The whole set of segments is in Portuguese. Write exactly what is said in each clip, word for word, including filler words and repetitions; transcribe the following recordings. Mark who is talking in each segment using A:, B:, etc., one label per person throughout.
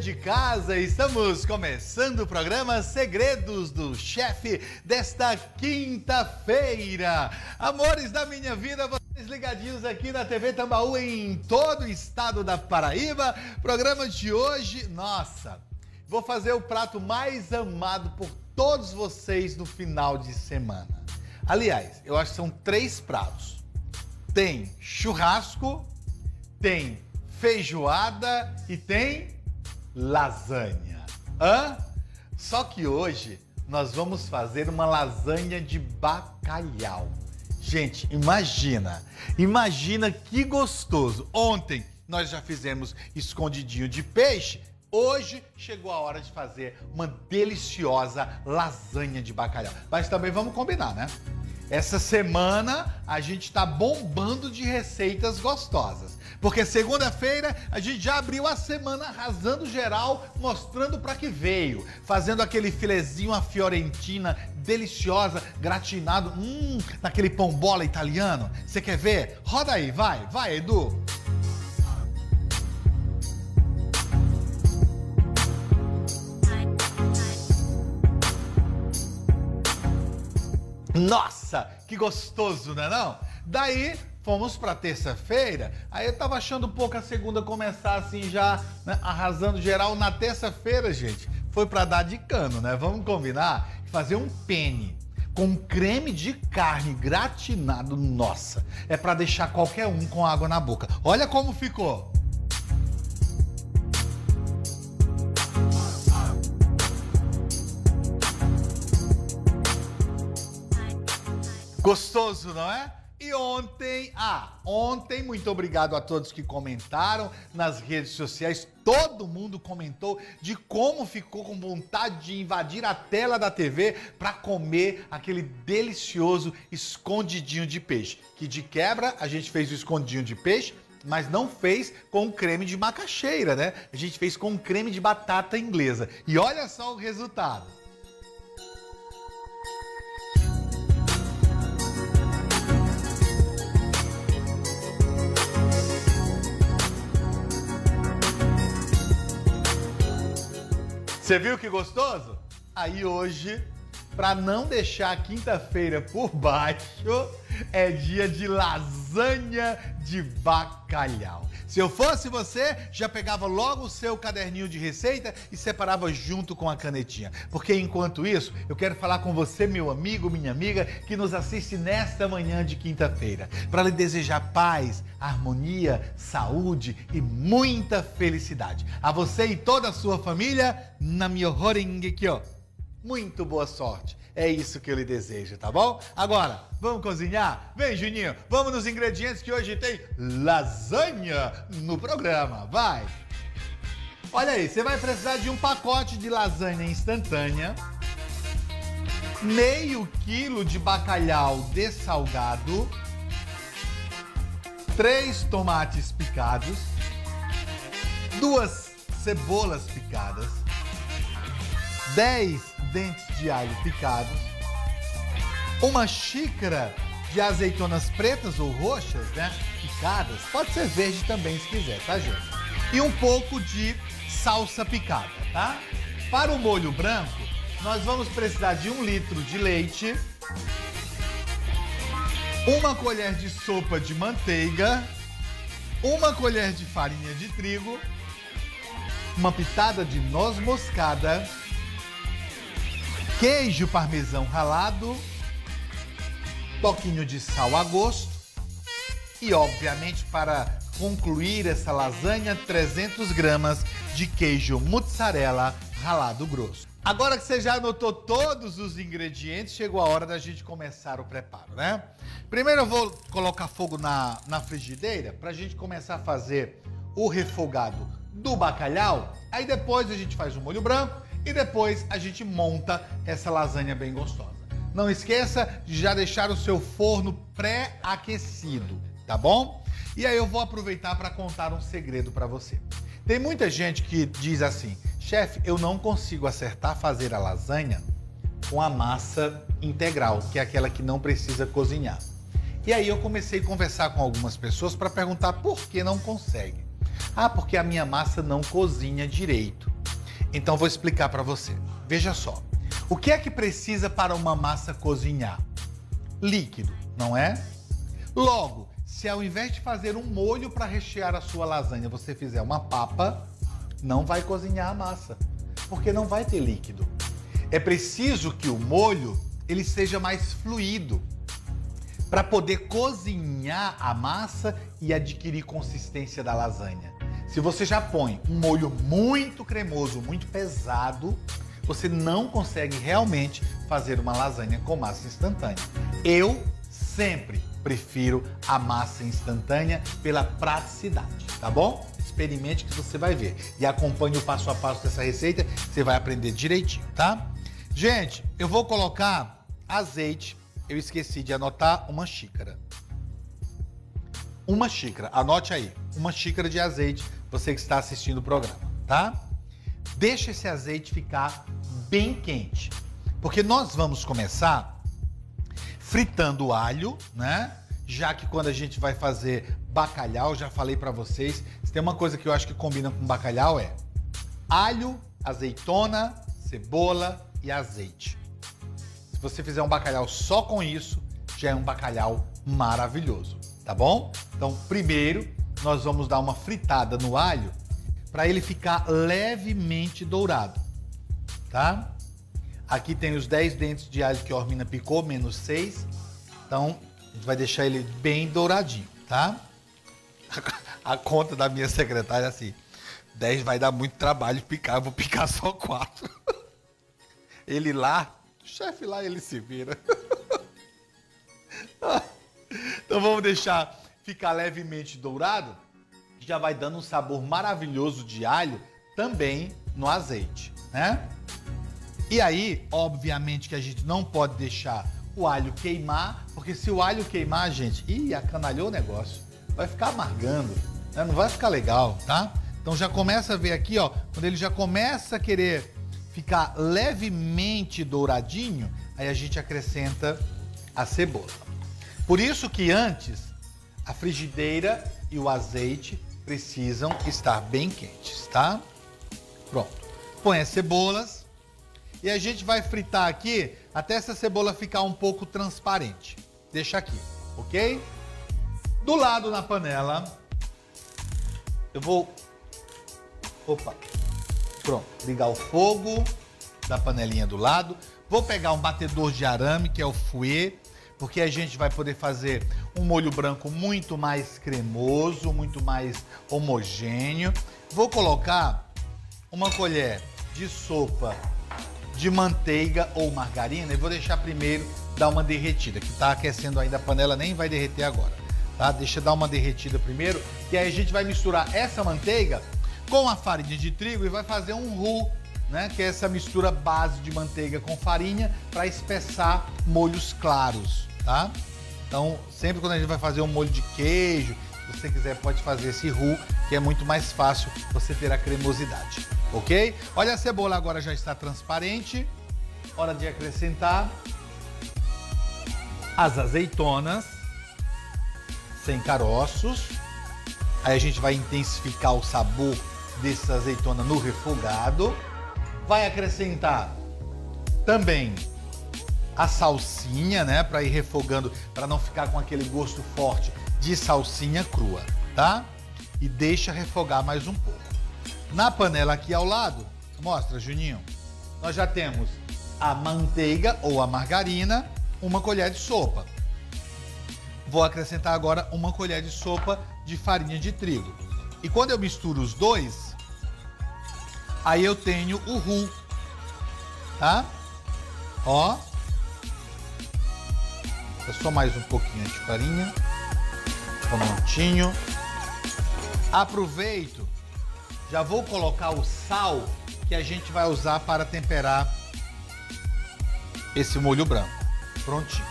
A: de casa, estamos começando o programa Segredos do Chefe desta quinta-feira. Amores da minha vida, vocês ligadinhos aqui na T V Tambaú em todo o estado da Paraíba. Programa de hoje, nossa, vou fazer o prato mais amado por todos vocês no final de semana. Aliás, eu acho que são três pratos. Tem churrasco, tem feijoada e tem lasanha. Hã? Só que hoje nós vamos fazer uma lasanha de bacalhau. Gente, imagina, imagina que gostoso. Ontem nós já fizemos escondidinho de peixe. Hoje chegou a hora de fazer uma deliciosa lasanha de bacalhau. Mas também vamos combinar, né? Essa semana a gente tá bombando de receitas gostosas. Porque segunda-feira a gente já abriu a semana arrasando geral, mostrando para que veio. Fazendo aquele filezinho à fiorentina deliciosa, gratinado, hum, naquele pão bola italiano. Você quer ver? Roda aí, vai, vai, Edu. Nossa, que gostoso, né não? Daí, fomos pra terça-feira, aí eu tava achando um pouco a segunda começar assim já, né, arrasando geral. Na terça-feira, gente, foi pra dar de cano, né? Vamos combinar? Fazer um penne com creme de carne gratinado, nossa, é pra deixar qualquer um com água na boca. Olha como ficou. Gostoso, não é? E ontem, ah, ontem, muito obrigado a todos que comentaram nas redes sociais. Todo mundo comentou de como ficou com vontade de invadir a tela da T V para comer aquele delicioso escondidinho de peixe. Que de quebra a gente fez o escondidinho de peixe, mas não fez com creme de macaxeira, né? A gente fez com creme de batata inglesa. E olha só o resultado. Você viu que gostoso? Aí hoje, para não deixar a quinta-feira por baixo, é dia de lasanha de bacalhau. Se eu fosse você, já pegava logo o seu caderninho de receita e separava junto com a canetinha. Porque enquanto isso, eu quero falar com você, meu amigo, minha amiga, que nos assiste nesta manhã de quinta-feira, para lhe desejar paz, harmonia, saúde e muita felicidade. A você e toda a sua família, na minha horingue aqui, ó. Muito boa sorte. É isso que eu lhe desejo, tá bom? Agora, vamos cozinhar? Vem, Juninho, vamos nos ingredientes que hoje tem lasanha no programa. Vai! Olha aí, você vai precisar de um pacote de lasanha instantânea, meio quilo de bacalhau dessalgado, três tomates picados, duas cebolas picadas, dez dentes de alho picados, uma xícara de azeitonas pretas ou roxas, né, picadas, pode ser verde também se quiser, tá, gente? E um pouco de salsa picada, tá? Para o molho branco, nós vamos precisar de um litro de leite, uma colher de sopa de manteiga, uma colher de farinha de trigo, uma pitada de noz moscada, queijo parmesão ralado, toquinho de sal a gosto e, obviamente, para concluir essa lasanha, trezentas gramas de queijo mussarela ralado grosso. Agora que você já anotou todos os ingredientes, chegou a hora da gente começar o preparo, né? Primeiro eu vou colocar fogo na, na frigideira para a gente começar a fazer o refogado do bacalhau. Aí depois a gente faz o molho branco e depois a gente monta essa lasanha bem gostosa. Não esqueça de já deixar o seu forno pré-aquecido, tá bom? E aí eu vou aproveitar para contar um segredo para você. Tem muita gente que diz assim: chefe, eu não consigo acertar fazer a lasanha com a massa integral, que é aquela que não precisa cozinhar. E aí eu comecei a conversar com algumas pessoas para perguntar por que não consegue. Ah, porque a minha massa não cozinha direito. Então vou explicar para você. Veja só. O que é que precisa para uma massa cozinhar? Líquido, não é? Logo, se ao invés de fazer um molho para rechear a sua lasanha, você fizer uma papa, não vai cozinhar a massa, porque não vai ter líquido. É preciso que o molho ele seja mais fluido para poder cozinhar a massa e adquirir consistência da lasanha. Se você já põe um molho muito cremoso, muito pesado, você não consegue realmente fazer uma lasanha com massa instantânea. Eu sempre prefiro a massa instantânea pela praticidade, tá bom? Experimente que você vai ver. E acompanhe o passo a passo dessa receita, você vai aprender direitinho, tá? Gente, eu vou colocar azeite. Eu esqueci de anotar uma xícara. Uma xícara, anote aí. Uma xícara de azeite, você que está assistindo o programa, tá? Deixa esse azeite ficar bem quente, porque nós vamos começar fritando o alho, né? Já que quando a gente vai fazer bacalhau, já falei para vocês, se tem uma coisa que eu acho que combina com bacalhau é alho, azeitona, cebola e azeite. Se você fizer um bacalhau só com isso, já é um bacalhau maravilhoso, tá bom? Então, primeiro, nós vamos dar uma fritada no alho para ele ficar levemente dourado, tá? Aqui tem os dez dentes de alho que a Ormina picou, menos seis. Então, a gente vai deixar ele bem douradinho, tá? A conta da minha secretária é assim, dez vai dar muito trabalho picar, eu vou picar só quatro. Ele lá, o chefe lá, ele se vira. Então vamos deixar ficar levemente dourado, que já vai dando um sabor maravilhoso de alho também no azeite, né? E aí, obviamente que a gente não pode deixar o alho queimar, porque se o alho queimar, gente, ih, acanalhou o negócio, vai ficar amargando, né? Não vai ficar legal, tá? Então já começa a ver aqui, ó, quando ele já começa a querer ficar levemente douradinho, aí a gente acrescenta a cebola. Por isso que antes, a frigideira e o azeite precisam estar bem quentes, tá? Pronto. Põe as cebolas e a gente vai fritar aqui até essa cebola ficar um pouco transparente. Deixa aqui, ok? Do lado na panela, eu vou... Opa! Pronto, ligar o fogo da panelinha do lado. Vou pegar um batedor de arame, que é o fouet, porque a gente vai poder fazer um molho branco muito mais cremoso, muito mais homogêneo. Vou colocar uma colher de sopa de manteiga ou margarina e vou deixar primeiro dar uma derretida, que tá aquecendo ainda a panela, nem vai derreter agora, tá? Deixa dar uma derretida primeiro, que aí a gente vai misturar essa manteiga com a farinha de trigo e vai fazer um roux, né? Que é essa mistura base de manteiga com farinha para espessar molhos claros, tá? Então, sempre quando a gente vai fazer um molho de queijo, se você quiser pode fazer esse roux, que é muito mais fácil você ter a cremosidade, ok? Olha, a cebola agora já está transparente, hora de acrescentar as azeitonas sem caroços. Aí a gente vai intensificar o sabor dessa azeitona no refogado. Vai acrescentar também a salsinha, né, para ir refogando, para não ficar com aquele gosto forte de salsinha crua, tá? E deixa refogar mais um pouco. Na panela aqui ao lado, mostra, Juninho, nós já temos a manteiga ou a margarina, uma colher de sopa. Vou acrescentar agora uma colher de sopa de farinha de trigo. E quando eu misturo os dois, aí eu tenho o roux, tá? Ó. É só mais um pouquinho de farinha. Um minutinho. Aproveito, já vou colocar o sal que a gente vai usar para temperar esse molho branco. Prontinho.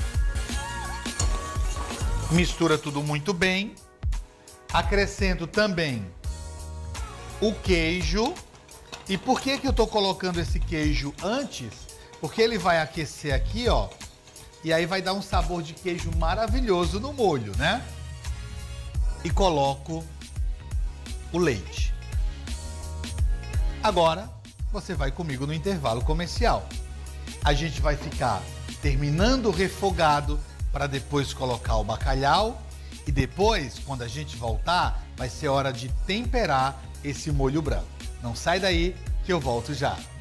A: Mistura tudo muito bem. Acrescento também o queijo. E por que que eu tô colocando esse queijo antes? Porque ele vai aquecer aqui, ó. E aí vai dar um sabor de queijo maravilhoso no molho, né? E coloco o leite. Agora, você vai comigo no intervalo comercial. A gente vai ficar terminando o refogado para depois colocar o bacalhau e depois, quando a gente voltar, vai ser hora de temperar esse molho branco. Não sai daí que eu volto já.